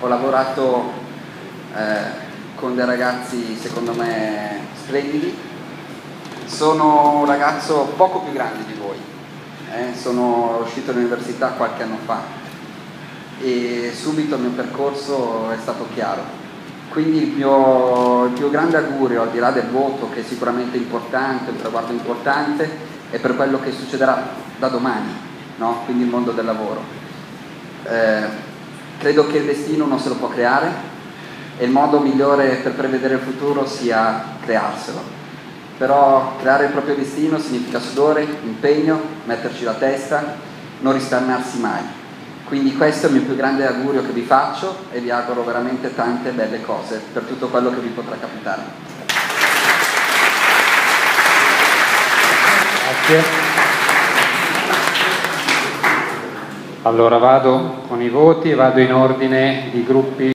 ho lavorato con dei ragazzi secondo me splendidi. Sono un ragazzo poco più grande di voi, sono uscito dall'università qualche anno fa e subito il mio percorso è stato chiaro. Quindi il più grande augurio, al di là del voto, che è sicuramente importante, un traguardo importante, è per quello che succederà da domani, no? Quindi il mondo del lavoro. Credo che il destino non se lo può creare e il modo migliore per prevedere il futuro sia crearselo. Però creare il proprio destino significa sudore, impegno, metterci la testa, non risparmiarsi mai. Quindi questo è il mio più grande augurio che vi faccio e vi auguro veramente tante belle cose per tutto quello che vi potrà capitare. Grazie. Allora vado con i voti, vado in ordine di gruppi.